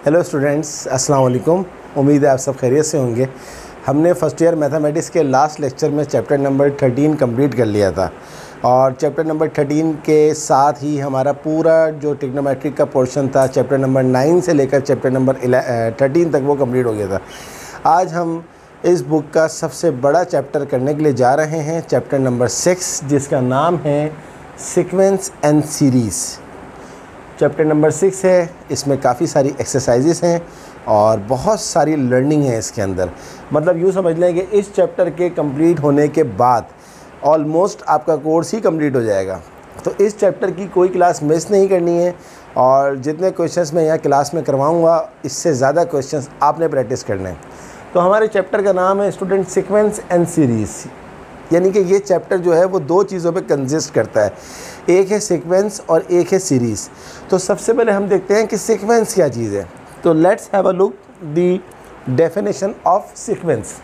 Hello students, अस्सलाम वालेकुम। उम्मीद है आप सब खैरियत से होंगे। हमने फ़र्स्ट ईयर मैथमेटिक्स के लास्ट लेक्चर में चैप्टर नंबर 13 कंप्लीट कर लिया था और चैप्टर नंबर 13 के साथ ही हमारा पूरा जो ट्रिग्नोमेट्रिक का पोर्शन था चैप्टर नंबर 9 से लेकर चैप्टर नंबर 13 तक वो कंप्लीट हो गया था। आज हम इस बुक का सबसे बड़ा चैप्टर करने के लिए जा रहे हैं, चैप्टर नंबर 6, जिसका नाम है sequence and series. Chapter number 6 है, इसमें काफ़ी सारी एक्सरसाइजेस हैं और बहुत सारी लर्निंग है इसके अंदर। मतलब यूँ समझ लें कि इस चैप्टर के कंप्लीट होने के बाद ऑलमोस्ट आपका कोर्स ही कंप्लीट हो जाएगा। तो इस चैप्टर की कोई क्लास मिस नहीं करनी है और जितने क्वेश्चंस मैं यहाँ क्लास में करवाऊँगा इससे ज़्यादा क्वेश्चंस आपने प्रैक्टिस करने हैं। तो हमारे चैप्टर का नाम है स्टूडेंट सीक्वेंस एंड सीरीज़, यानी कि ये चैप्टर जो है वो दो चीज़ों पे कंसिस्ट करता है, एक है सीक्वेंस और एक है सीरीज़। तो सबसे पहले हम देखते हैं कि सीक्वेंस क्या चीज़ है। तो let's have a look the definition of sequence.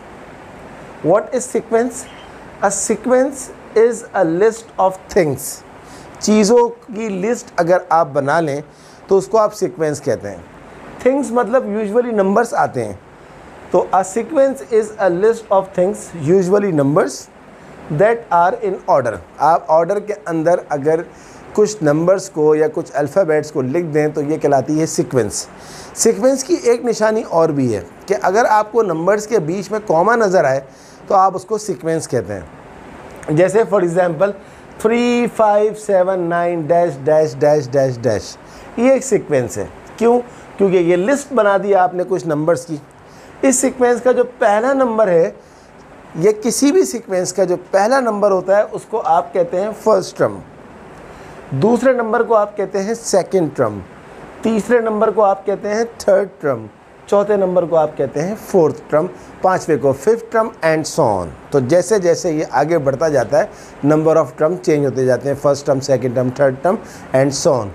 What is sequence? A sequence is a list of things. चीज़ों की लिस्ट अगर आप बना लें तो उसको आप सीक्वेंस कहते हैं। थिंग्स मतलब यूजुअली नंबर्स आते हैं। तो a sequence is a list of things, usually numbers that are in order. आप ऑर्डर के अंदर अगर कुछ नंबर्स को या कुछ अल्फ़ाबेट्स को लिख दें तो ये कहलाती है सीक्वेंस। सीक्वेंस की एक निशानी और भी है कि अगर आपको नंबर्स के बीच में कॉमा नज़र आए तो आप उसको सीक्वेंस कहते हैं। जैसे for example 3 5 7 9 dash dash dash dash dash, ये एक सीक्वेंस है। क्यों? क्योंकि ये लिस्ट बना दी आपने कुछ नंबर्स की। इस सीक्वेंस का जो पहला नंबर है, ये किसी भी सीक्वेंस का जो पहला नंबर होता है उसको आप कहते हैं फर्स्ट टर्म, दूसरे नंबर को आप कहते हैं सेकंड टर्म, तीसरे नंबर को आप कहते हैं थर्ड टर्म, चौथे नंबर को आप कहते हैं फोर्थ टर्म, पांचवे को fifth term and so on. तो जैसे जैसे ये आगे बढ़ता जाता है नंबर ऑफ टर्म चेंज होते जाते हैं, first term, second term, third term and so on.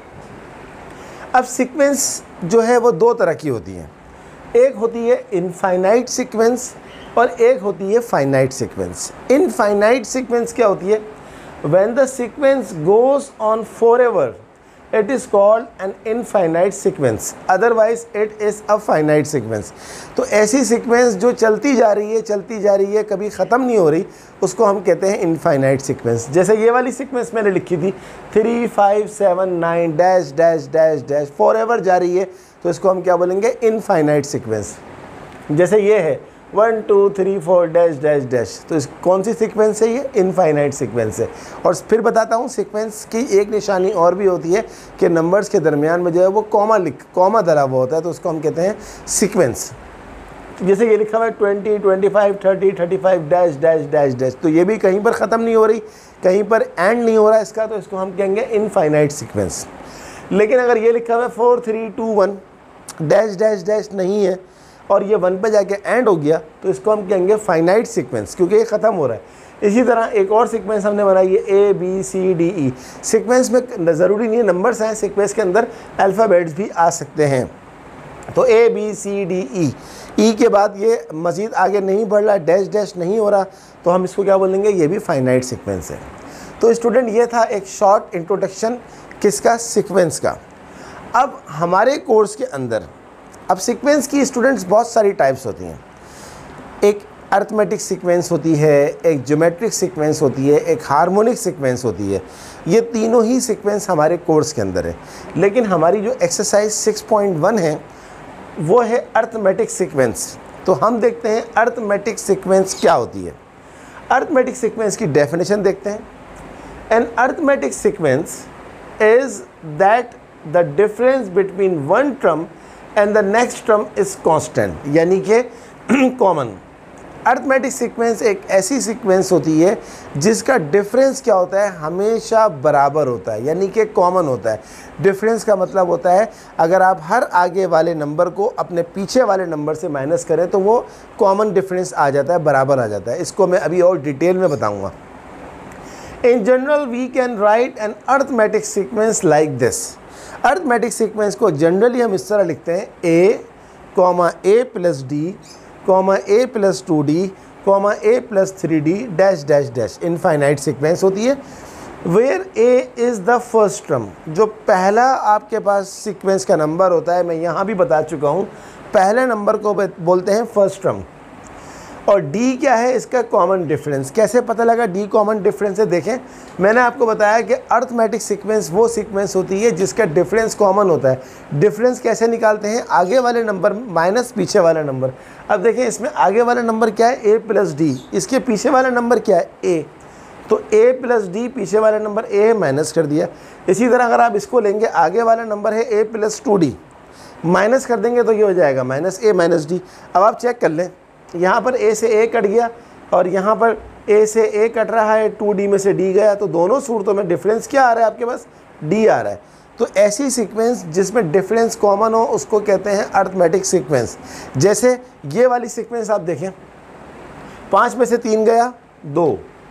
अब सीक्वेंस जो है वो दो तरह की होती है, एक होती है इनफाइनाइट सीक्वेंस और एक होती है फाइनाइट सीक्वेंस। इनफाइनाइट सीक्वेंस क्या होती है? When the sequence goes on forever it is called an infinite sequence, otherwise it is a finite sequence. तो ऐसी सीक्वेंस जो चलती जा रही है, कभी ख़त्म नहीं हो रही, उसको हम कहते हैं इनफाइनाइट सीक्वेंस। जैसे ये वाली सीक्वेंस मैंने लिखी थी 3 5 7 9 dash dash dash dash, forever जा रही है, तो इसको हम क्या बोलेंगे? Infinite sequence. जैसे ये है 1 2 3 4 डैश डैश डैश, तो इस कौन सी सीक्वेंस है? ये इनफाइनाइट सीक्वेंस है। और फिर बताता हूँ, सीक्वेंस की एक निशानी और भी होती है कि नंबर्स के दरमियान में जो है वो कॉमा धरा हुआ होता है, तो उसको हम कहते हैं सीक्वेंस। जैसे ये लिखा हुआ है 20 25 30 35 डैश डैश डैश डैश, तो ये भी कहीं पर ख़त्म नहीं हो रही, कहीं पर एंड नहीं हो रहा इसका, तो इसको हम कहेंगे इनफाइनाइट सीक्वेंस। लेकिन अगर ये लिखा हुआ है 4 3 2 1 डैश डैश डैश नहीं है और ये 1 पे जाके एंड हो गया, तो इसको हम कहेंगे फाइनाइट सीक्वेंस, क्योंकि ये ख़त्म हो रहा है। इसी तरह एक और सीक्वेंस हमने बनाई है A B C D E। Sequence में ज़रूरी नहीं है नंबर्स हैं, सीक्वेंस के अंदर अल्फ़ाबेट्स भी आ सकते हैं। तो A B C D E, E के बाद ये मज़ीद आगे नहीं बढ़ रहा, डैश डैश नहीं हो रहा, तो हम इसको क्या बोलेंगे? ये भी फाइनाइट सीक्वेंस है। तो स्टूडेंट, ये था एक शॉर्ट इंट्रोडक्शन किसका? सीक्वेंस का। अब हमारे कोर्स के अंदर अब सीक्वेंस की स्टूडेंट्स बहुत सारी टाइप्स होती हैं। एक अरिथमेटिक सीक्वेंस होती है, एक ज्योमेट्रिक सीक्वेंस होती है, एक हार्मोनिक सीक्वेंस होती है। ये तीनों ही सीक्वेंस हमारे कोर्स के अंदर है। लेकिन हमारी जो एक्सरसाइज 6.1 है वो है अरिथमेटिक सीक्वेंस। तो हम देखते हैं अरिथमेटिक सीक्वेंस क्या होती है। अरिथमेटिक सीक्वेंस की डेफिनेशन देखते हैं। An arithmetic sequence is that the difference between one term and the next term is constant, यानी कि कॉमन। अरिथमेटिक सीक्वेंस एक ऐसी सीक्वेंस होती है जिसका डिफरेंस क्या होता है? हमेशा बराबर होता है, यानी कि कॉमन होता है। डिफरेंस का मतलब होता है अगर आप हर आगे वाले नंबर को अपने पीछे वाले नंबर से माइनस करें तो वो कॉमन डिफरेंस आ जाता है, बराबर आ जाता है। इसको मैं अभी और डिटेल में बताऊँगा। In general we can write an arithmetic sequence like this. Arithmetic sequence को जनरली हम इस तरह लिखते हैं A, A plus D, A plus 2D, A plus 3D dash dash dash. Infinite sequence होती है। Where A is the first term, जो पहला आपके पास सीक्वेंस का नंबर होता है, मैं यहाँ भी बता चुका हूँ, पहले नंबर को बोलते हैं फर्स्ट टर्म। और डी क्या है, इसका कॉमन डिफरेंस। कैसे पता लगा डी कॉमन डिफरेंस है? देखें, मैंने आपको बताया कि अर्थमेटिक सीक्वेंस वो सीक्वेंस होती है जिसका डिफरेंस कॉमन होता है। डिफरेंस कैसे निकालते हैं? आगे वाले नंबर माइनस पीछे वाला नंबर। अब देखें, इसमें आगे वाला नंबर क्या है? A plus D. इसके पीछे वाला नंबर क्या है? ए। तो ए प्लस डी, पीछे वाला नंबर ए है, माइनस कर दिया। इसी तरह अगर आप इसको लेंगे, आगे वाला नंबर है ए प्लस 2d, माइनस कर देंगे तो ये हो जाएगा माइनस ए माइनस डी। अब आप चेक कर लें, यहाँ पर ए से ए कट गया और यहाँ पर ए से ए कट रहा है, 2d में से डी गया, तो दोनों सूरतों में डिफरेंस क्या आ रहा है आपके पास? डी आ रहा है। तो ऐसी सीक्वेंस जिसमें डिफरेंस कॉमन हो उसको कहते हैं अर्थमेटिक सीक्वेंस। जैसे ये वाली सीक्वेंस आप देखें, 5 में से 3 गया 2,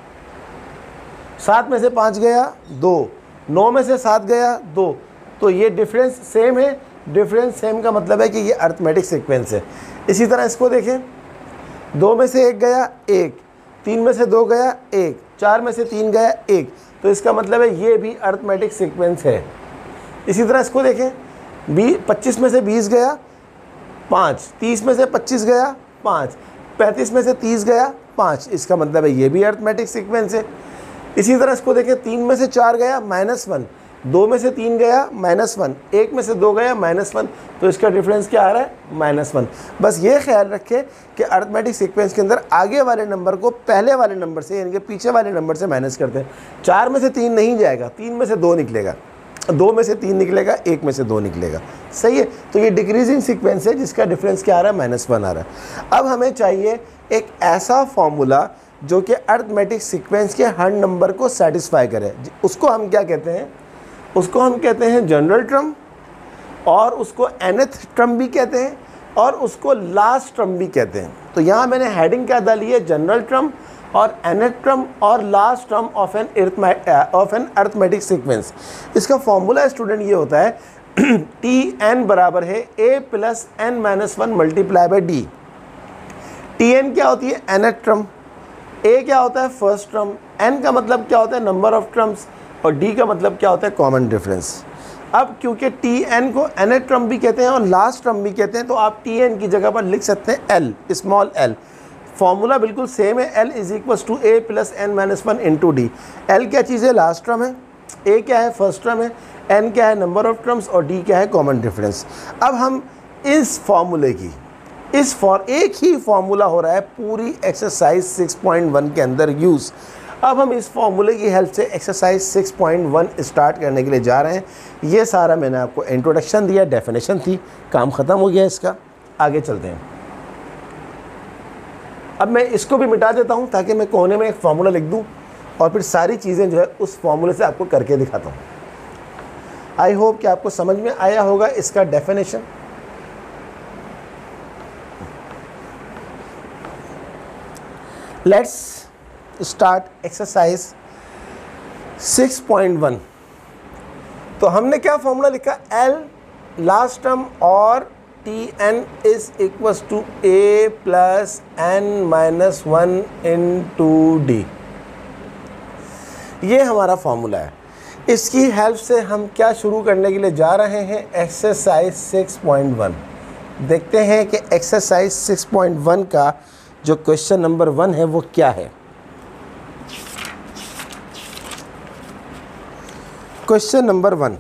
7 में से 5 गया 2, 9 में से 7 गया 2, तो ये डिफरेंस सेम है। डिफरेंस सेम का मतलब है कि ये अर्थमेटिक सीक्वेंस है। इसी तरह इसको देखें, 2 में से 1 गया 1, 3 में से 2 गया 1, 4 में से 3 गया 1, तो इसका मतलब है ये भी अर्थमेटिक सीक्वेंस है। इसी तरह इसको देखें, 25 में से 20 गया 5, 30 में से 25 गया 5, 35 में से 30 गया 5, इसका मतलब है ये भी अर्थमेटिक सीक्वेंस है। इसी तरह इसको देखें, 3 में से 4 गया -1, 2 में से 3 गया -1, 1 में से 2 गया -1, तो इसका डिफरेंस क्या आ रहा है? -1। बस ये ख्याल रखें कि अर्थमेटिक सीक्वेंस के अंदर आगे वाले नंबर को पहले वाले नंबर से यानी कि पीछे वाले नंबर से माइनस करते हैं। 4 में से 3 नहीं जाएगा, 3 में से 2 निकलेगा, 2 में से 3 निकलेगा, 1 में से 2 निकलेगा। सही है, तो ये डिक्रीजिंग सीक्वेंस है जिसका डिफरेंस क्या आ रहा है? -1 आ रहा है। अब हमें चाहिए एक ऐसा फॉर्मूला जो कि अर्थमेटिक सीक्वेंस के हर नंबर को सेटिस्फाई करे। उसको हम क्या कहते हैं? उसको हम कहते हैं जनरल टर्म, और उसको nth टर्म भी कहते हैं, और उसको लास्ट टर्म भी कहते हैं। तो यहाँ मैंने हेडिंग क्या डाली है? जनरल टर्म और nth टर्म और last term of an arithmetic sequence. इसका फॉर्मूला स्टूडेंट ये होता है Tn बराबर है a plus n minus 1 multiply by D. Tn क्या होती है? nth term. a क्या होता है? First term. n का मतलब क्या होता है? Number of terms. और d का मतलब क्या होता है? Common difference. अब क्योंकि Tn को nth टर्म भी कहते हैं और लास्ट टर्म भी कहते हैं, तो आप Tn की जगह पर लिख सकते हैं l, स्मॉल l। फॉर्मूला बिल्कुल सेम है, l is equals to a plus n minus 1 into D. l क्या चीज़ है? लास्ट टर्म है। a क्या है? फर्स्ट टर्म है। n क्या है? Number of terms. और d क्या है? Common difference. अब हम इस फॉर्मूले की एक ही फॉर्मूला हो रहा है पूरी एक्सरसाइज 6.1 के अंदर यूज़। अब हम इस फॉर्मूले की हेल्प से एक्सरसाइज 6.1 स्टार्ट करने के लिए जा रहे हैं। ये सारा मैंने आपको इंट्रोडक्शन दिया, डेफिनेशन थी, काम ख़त्म हो गया इसका। आगे चलते हैं। अब मैं इसको भी मिटा देता हूँ ताकि मैं कोने में एक फार्मूला लिख दूँ और फिर सारी चीज़ें जो है उस फार्मूले से आपको करके दिखाता हूँ। आई होप कि आपको समझ में आया होगा इसका डेफिनेशन। Let's start exercise 6.1। तो हमने क्या फॉर्मूला लिखा? L लास्ट टर्म और Tn is equals to a plus n minus 1 into D. ये हमारा फॉर्मूला है। इसकी हेल्प से हम क्या शुरू करने के लिए जा रहे हैं? एक्सरसाइज 6.1। देखते हैं कि एक्सरसाइज 6.1 का जो क्वेश्चन नंबर 1 है वो क्या है। Question number 1,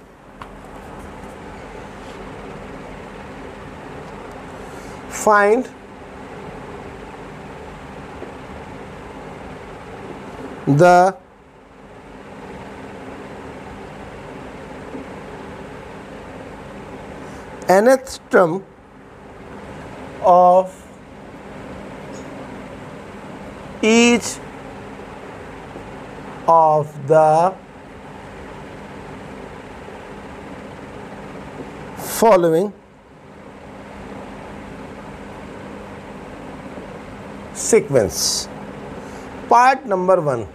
find the nth term of each of the following sequence. Part number 1.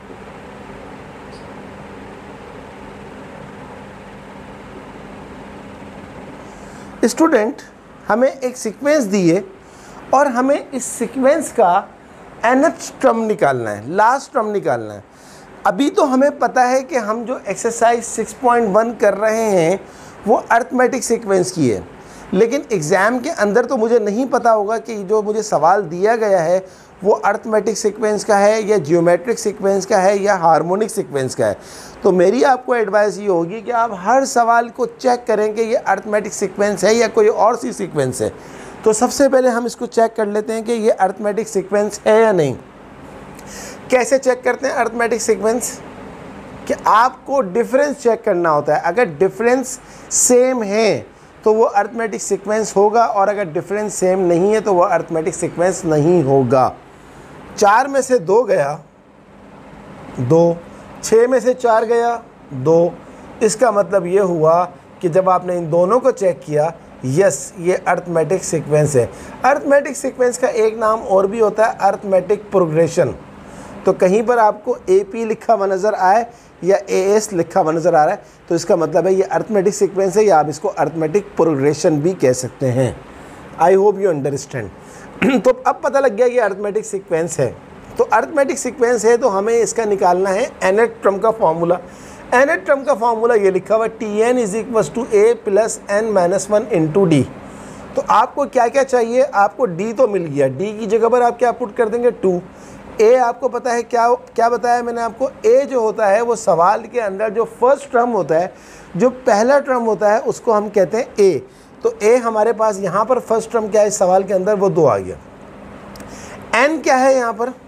Student, हमें एक सीक्वेंस दी है और हमें इस सीक्वेंस का nth टर्म निकालना है, लास्ट टर्म निकालना है। अभी तो हमें पता है कि हम जो एक्सरसाइज 6.1 कर रहे हैं वो अर्थमेटिक सीक्वेंस की है, लेकिन एग्ज़ाम के अंदर तो मुझे नहीं पता होगा कि जो मुझे सवाल दिया गया है वो अर्थमेटिक सीक्वेंस का है या जियोमेट्रिक सीक्वेंस का है या हार्मोनिक सीक्वेंस का है। तो मेरी आपको एडवाइस ये होगी कि आप हर सवाल को चेक करें कि ये अर्थमेटिक सीक्वेंस है या कोई और सी सीक्वेंस है। तो सबसे पहले हम इसको चेक कर लेते हैं कि ये अर्थमेटिक सीक्वेंस है या नहीं। कैसे चेक करते हैं अर्थमेटिक सीक्वेंस? कि आपको डिफरेंस चेक करना होता है। अगर डिफरेंस सेम है तो वो अर्थमेटिक सीक्वेंस होगा, और अगर डिफरेंस सेम नहीं है तो वो अर्थमेटिक सीक्वेंस नहीं होगा। 4 में से 2 गया 2, 6 में से 4 गया 2। इसका मतलब ये हुआ कि जब आपने इन दोनों को चेक किया, यस ये अर्थमेटिक सीक्वेंस है। अर्थमेटिक सीक्वेंस का एक नाम और भी होता है अर्थमेटिक प्रोग्रेशन। तो कहीं पर आपको AP लिखा हुआ नज़र आए या AS लिखा हुआ नज़र आ रहा है तो इसका मतलब है ये अर्थमेटिक सीक्वेंस है, या आप इसको अर्थमेटिक प्रोग्रेशन भी कह सकते हैं। I hope you understand. तो अब पता लग गया कि अर्थमेटिक सीक्वेंस है। तो अर्थमेटिक सीक्वेंस है तो हमें इसका निकालना है nth टर्म का फॉर्मूला। nth टर्म का फॉर्मूला ये लिखा हुआ Tn = A + n-1 × D। तो आपको क्या क्या चाहिए? आपको D तो मिल गया, D की जगह पर आप क्या पुट कर देंगे 2। A आपको पता है क्या क्या बताया मैंने आपको? A जो होता है वो सवाल के अंदर जो फर्स्ट टर्म होता है, जो पहला टर्म होता है उसको हम कहते हैं A। तो A हमारे पास यहाँ पर फर्स्ट टर्म क्या है इस सवाल के अंदर, वो 2 आ गया। N क्या है यहाँ पर?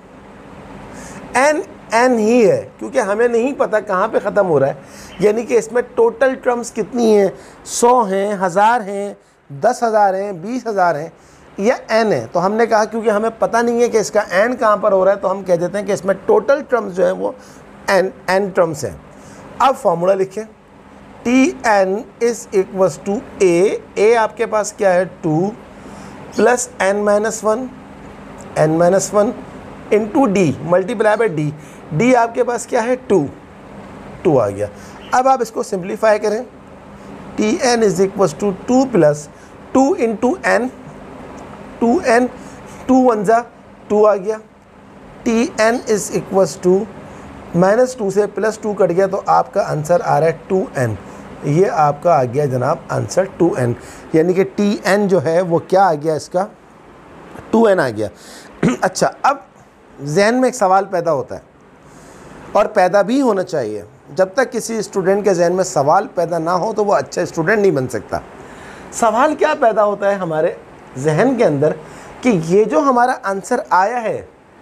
N ही है, क्योंकि हमें नहीं पता कहाँ पे ख़त्म हो रहा है, यानी कि इसमें टोटल टर्म्स कितनी हैं, 100 हैं, 1000 हैं, 10,000 हैं, 20,000 हैं या n है। तो हमने कहा क्योंकि हमें पता नहीं है कि इसका n कहाँ पर हो रहा है तो हम कह देते हैं कि इसमें टोटल टर्म्स जो है वो n टर्म्स हैं। अब फॉर्मूला लिखें, Tn = A आपके पास क्या है 2 + n-1 × D multiply by D। D आपके पास क्या है 2 आ गया। अब आप इसको सिंप्लीफाई करें, Tn = 2 + 2 × n, 2n, 2 1 जा 2 आ गया। Tn = -2 से +2 कट गया तो आपका आंसर आ रहा है 2n। ये आपका आ गया जनाब आंसर 2n, यानी कि Tn जो है वो क्या आ गया, इसका 2n आ गया। अच्छा, अब जहन में एक सवाल पैदा होता है, और पैदा भी होना चाहिए। जब तक किसी स्टूडेंट के जहन में सवाल पैदा ना हो तो वो अच्छा स्टूडेंट नहीं बन सकता। सवाल क्या पैदा होता है हमारे जहन के अंदर कि ये जो हमारा आंसर आया है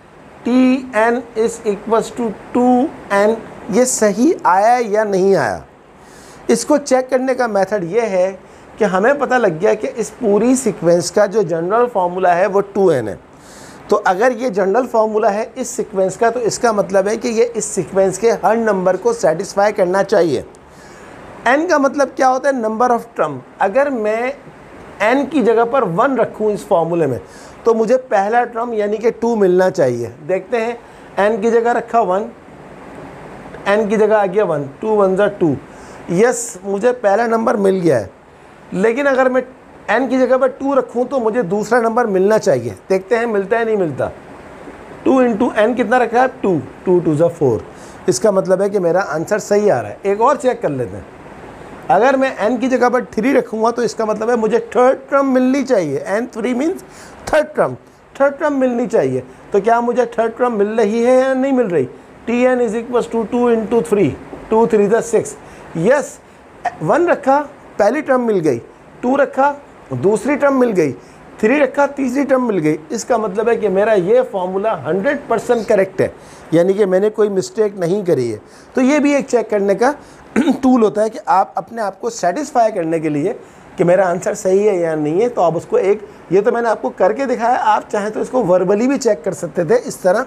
Tn = 2n, ये सही आया या नहीं आया। इसको चेक करने का मेथड ये है कि हमें पता लग गया कि इस पूरी सीक्वेंस का जो जनरल फार्मूला है वो 2n है। तो अगर ये जनरल फार्मूला है इस सीक्वेंस का, तो इसका मतलब है कि ये इस सीक्वेंस के हर नंबर को सेटिस्फाई करना चाहिए। n का मतलब क्या होता है? Number of term. अगर मैं n की जगह पर 1 रखूँ इस फॉर्मूले में तो मुझे पहला टर्म यानी कि 2 मिलना चाहिए। देखते हैं, n की जगह रखा 1, n की जगह आ गया 1, 2 1 जा 2। यस, मुझे पहला नंबर मिल गया है, लेकिन अगर मैं n की जगह पर 2 रखूं तो मुझे दूसरा नंबर मिलना चाहिए। देखते हैं मिलता है नहीं मिलता। 2 × n कितना रखा है? 2, 2 2 जा 4। इसका मतलब है कि मेरा आंसर सही आ रहा है। एक और चेक कर लेते हैं, अगर मैं n की जगह पर 3 रखूँगा तो इसका मतलब है मुझे थर्ड टर्म मिलनी चाहिए। n3 मीन्स थर्ड टर्म मिलनी चाहिए। तो क्या मुझे थर्ड टर्म मिल रही है या नहीं मिल रही? Tn = 2 × 3, 2 3 जा 6। यस, 1 रखा पहली टर्म मिल गई, 2 रखा दूसरी टर्म मिल गई, 3 रखा तीसरी टर्म मिल गई। इसका मतलब है कि मेरा ये फार्मूला 100% करेक्ट है, यानी कि मैंने कोई मिस्टेक नहीं करी है। तो ये भी एक चेक करने का टूल होता है कि आप अपने आप को सेटिस्फाई करने के लिए कि मेरा आंसर सही है या नहीं है, तो आप उसको एक, ये तो मैंने आपको करके दिखाया, आप चाहें तो इसको वर्बली भी चेक कर सकते थे। इस तरह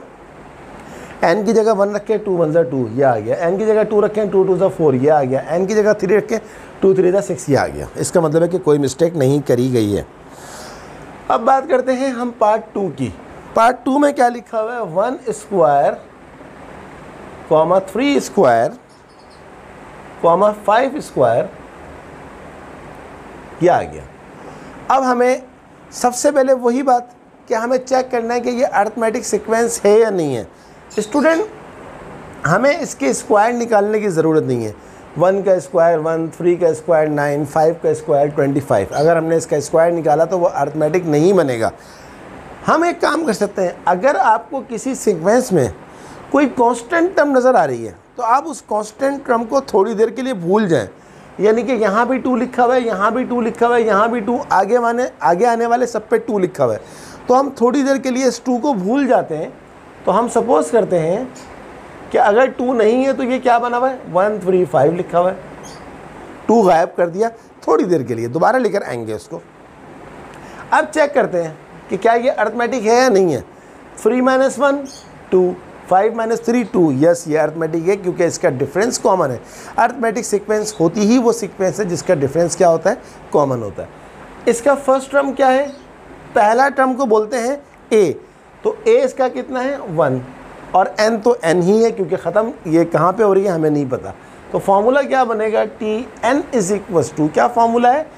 n की जगह 1 रखें 2 1 जा 2, ये आ गया। n की जगह 2 रखें 2 2 जा 4, ये आ गया। n की जगह 3 रखें 2 3 जा 6, ये आ गया। इसका मतलब है कि कोई मिस्टेक नहीं करी गई है। अब बात करते हैं हम पार्ट 2 की। पार्ट 2 में क्या लिखा हुआ है? 1 स्क्वायर, 3 स्क्वायर, 5 स्क्वायर, ये आ गया। अब हमें सबसे पहले वही बात कि हमें चेक करना है कि ये अरिथमेटिक सीक्वेंस है या नहीं है। स्टूडेंट, हमें इसके स्क्वायर निकालने की ज़रूरत नहीं है। 1 का स्क्वायर 1, 3 का स्क्वायर 9, 5 का स्क्वायर 25। अगर हमने इसका स्क्वायर निकाला तो वो अरिथमेटिक नहीं बनेगा। हम एक काम कर सकते हैं, अगर आपको किसी सीक्वेंस में कोई कांस्टेंट टर्म नज़र आ रही है तो आप उस कांस्टेंट टर्म को थोड़ी देर के लिए भूल जाएं। यानी कि यहाँ भी 2 लिखा हुआ है, यहाँ भी 2 लिखा हुआ है, यहाँ भी 2, आगे आने वाले सब पे 2 लिखा हुआ है, तो हम थोड़ी देर के लिए इस 2 को भूल जाते हैं। तो हम सपोज करते हैं कि अगर 2 नहीं है तो ये क्या बना हुआ है, 1 3 5 लिखा हुआ है। 2 गायब कर दिया, थोड़ी देर के लिए दोबारा लेकर आएंगे उसको। अब चेक करते हैं कि क्या ये अरिथमेटिक है या नहीं है। 3 - 1 2, 5 - 3 2। यस, ये अरिथमेटिक है क्योंकि इसका डिफरेंस कॉमन है। अरिथमेटिक सीक्वेंस होती ही वो सीक्वेंस है जिसका डिफरेंस क्या होता है, कॉमन होता है। इसका फर्स्ट टर्म क्या है, पहला टर्म को बोलते हैं a, तो a इसका कितना है 1, और n तो n ही है क्योंकि ख़त्म ये कहाँ पे हो रही है हमें नहीं पता। तो फॉर्मूला क्या बनेगा, Tn = 2, क्या फॉर्मूला है,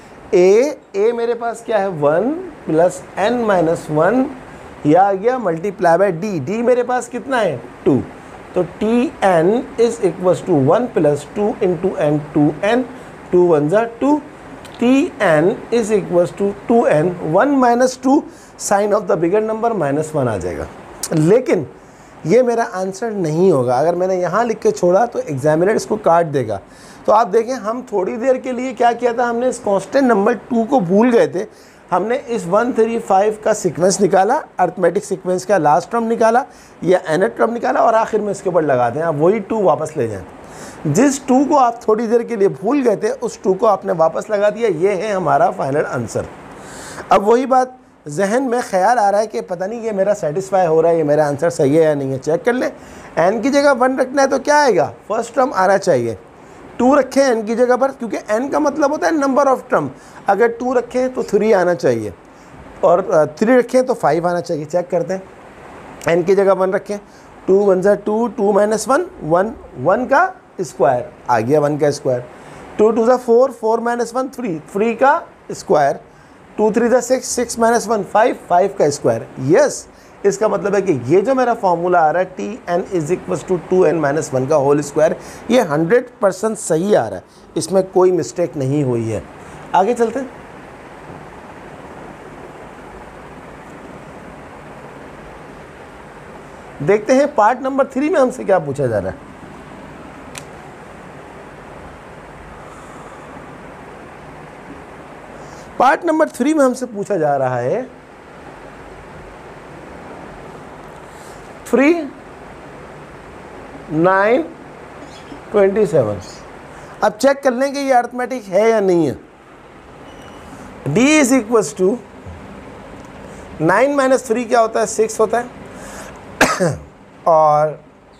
a मेरे पास क्या है 1 + n - 1, यह आ गया मल्टीप्लाई बाय d मेरे पास कितना है 2, तो Tn = 1 + 2 × n 2n, 2 1 = 2, Tn = 2n, 1 - 2 sign of the bigger number -1 आ जाएगा। लेकिन ये मेरा आंसर नहीं होगा। अगर मैंने यहाँ लिख के छोड़ा तो एग्जामिनर इसको काट देगा। तो आप देखें, हम थोड़ी देर के लिए क्या किया था, हमने इस कांस्टेंट नंबर 2 को भूल गए थे। हमने इस 1 3 5 का सीक्वेंस निकाला, अरिथमेटिक सीक्वेंस का लास्ट टर्म निकाला या nth टर्म निकाला, और आखिर में इसके ऊपर लगा दें। आप वही 2 वापस ले जाएं। जिस 2 को आप थोड़ी देर के लिए भूल गए थे उस 2 को आपने वापस लगा दिया। ये है हमारा फाइनल आंसर। अब वही बात जहन में ख्याल आ रहा है कि पता नहीं ये मेरा सेटिस्फाई हो रहा है, ये मेरा आंसर सही है या नहीं है। चेक कर लें। n की जगह 1 रखना है तो क्या आएगा, फर्स्ट टर्म आना चाहिए। 2 रखें n की जगह पर, क्योंकि n का मतलब होता है नंबर ऑफ टर्म। अगर 2 रखें तो 3 आना चाहिए, और 3 रखें तो 5 आना चाहिए। चेक करते हैं। n की जगह 1 रखें, 2 1 = 2, 2 - 1 1, 1 का स्क्वायर आ गया 1 का स्क्वायर, 2 2 = 4, 4 - 1 3, 3 का स्क्वायर, 2 3 = 6, 6 - 1 5, 5 का स्क्वायर। यस, इसका मतलब है कि ये जो मेरा फॉर्मूला आ रहा है Tn = 2n - 1 का होल स्क्वायर, ये 100% सही आ रहा है, इसमें कोई मिस्टेक नहीं हुई है। आगे चलते हैं। देखते हैं पार्ट नंबर 3 में हमसे क्या पूछा जा रहा है। पार्ट नंबर 3 में हमसे पूछा जा रहा है 3 9 27। अब चेक कर लें कि ये अरिथमेटिक है या नहीं है। d = 9 - 3 क्या होता है, 6 होता है, और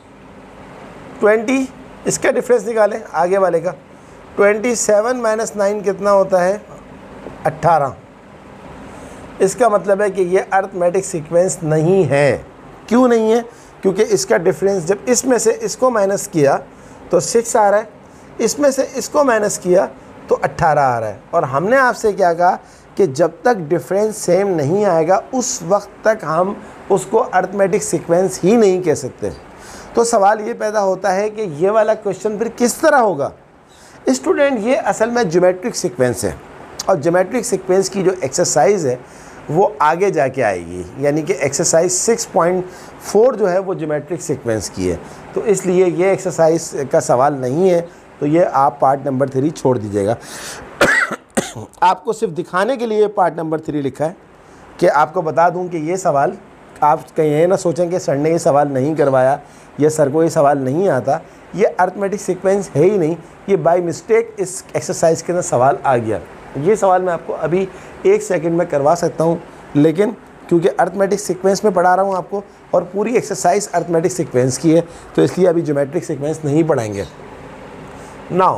20 इसका डिफरेंस निकालें आगे वाले का। 27 - 9 कितना होता है, 18। इसका मतलब है कि ये अरिथमेटिक सीक्वेंस नहीं है। क्यों नहीं है, क्योंकि इसका डिफरेंस जब इसमें से इसको माइनस किया तो 6 आ रहा है, इसमें से इसको माइनस किया तो 18 आ रहा है। और हमने आपसे क्या कहा कि जब तक डिफरेंस सेम नहीं आएगा उस वक्त तक हम उसको अरिथमेटिक सीक्वेंस ही नहीं कह सकते। तो सवाल ये पैदा होता है कि ये वाला क्वेश्चन फिर किस तरह होगा। स्टूडेंट, ये असल में ज्योमेट्रिक सीक्वेंस है, और ज्योमेट्रिक सीक्वेंस की जो एक्सरसाइज है वो आगे जाके आएगी, यानी कि एक्सरसाइज 6.4 जो है वो ज्योमेट्रिक सीक्वेंस की है। तो इसलिए ये एक्सरसाइज का सवाल नहीं है, तो ये आप पार्ट नंबर 3 छोड़ दीजिएगा। आपको सिर्फ दिखाने के लिए पार्ट नंबर 3 लिखा है कि आपको बता दूं कि ये सवाल, आप कहीं ये ना सोचें कि सर ने ये सवाल नहीं करवाया या सर को ये सवाल नहीं आता। ये अरिथमेटिक सीक्वेंस है ही नहीं, ये बाय मिस्टेक इस एक्सरसाइज के अंदर सवाल आ गया। ये सवाल मैं आपको अभी 1 सेकंड में करवा सकता हूँ, लेकिन क्योंकि अरिथमेटिक सीक्वेंस में पढ़ा रहा हूँ आपको और पूरी एक्सरसाइज अरिथमेटिक सीक्वेंस की है, तो इसलिए अभी ज्योमेट्रिक सीक्वेंस नहीं पढ़ाएंगे। Now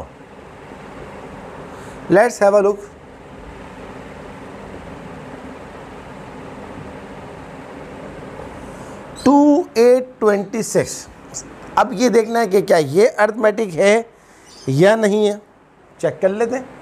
let's have a look. Two 8 26। अब ये देखना है कि क्या ये अरिथमेटिक है या नहीं है। चेक कर लेते हैं।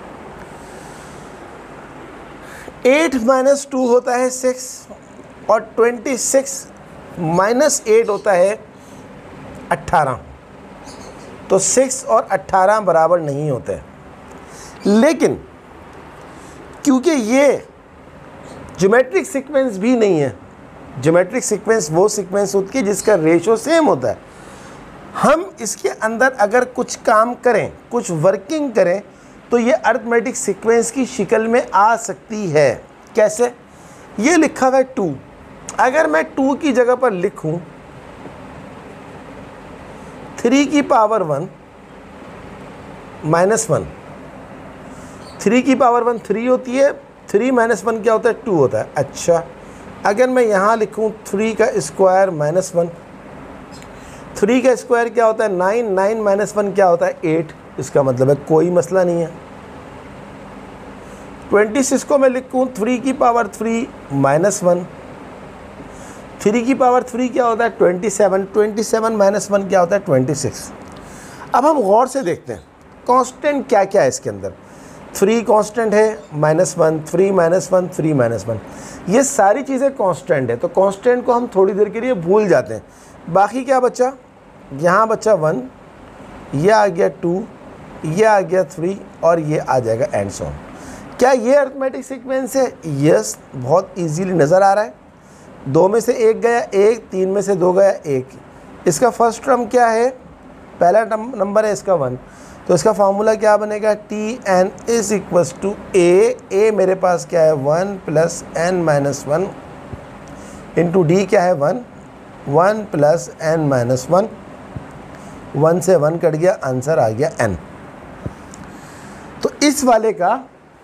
8 - 2 होता है 6, और 26 - 8 होता है 18, तो 6 और 18 बराबर नहीं होते। लेकिन क्योंकि ये ज्योमेट्रिक सीक्वेंस भी नहीं है, ज्योमेट्रिक सीक्वेंस वो सीक्वेंस होती है जिसका रेशो सेम होता है, हम इसके अंदर अगर कुछ काम करें, कुछ वर्किंग करें, तो ये अरिथमेटिक सीक्वेंस की शक्ल में आ सकती है। कैसे? ये लिखा हुआ है 2, अगर मैं 2 की जगह पर लिखूं 3 की पावर 1 माइनस 1, 3 की पावर 1 3 होती है, 3 माइनस 1 क्या होता है? 2 होता है। अच्छा, अगर मैं यहाँ लिखूँ 3 का स्क्वायर माइनस 1, 3 का स्क्वायर क्या होता है? 9, 9 माइनस 1 क्या होता है? 8। इसका मतलब है कोई मसला नहीं है। 26 को मैं लिखूँ 3 की पावर 3 माइनस 1, 3 की पावर 3 क्या होता है? 27, 27 माइनस 1 क्या होता है? 26। अब हम गौर से देखते हैं कांस्टेंट क्या क्या है इसके अंदर। 3 कांस्टेंट है, -1, 3 माइनस 1, 3 माइनस 1, ये सारी चीज़ें कांस्टेंट है, तो कांस्टेंट को हम थोड़ी देर के लिए भूल जाते हैं। बाकी क्या बचा? यहाँ बचा 1, ये आ गया 2, ये आ गया 3 और ये आ जाएगा एंड सो ऑन। क्या ये अरिथमेटिक सीक्वेंस है? यस, बहुत इजीली नज़र आ रहा है। 2 में से 1 गया 1, 3 में से 2 गया 1। इसका फर्स्ट टर्म क्या है? पहला नंबर है इसका 1, तो इसका फार्मूला क्या बनेगा? Tn is equals to A मेरे पास क्या है? 1 plus n minus 1 into D क्या है? 1, 1 प्लस n माइनस 1, 1 से 1 कट गया, आंसर आ गया n। तो इस वाले का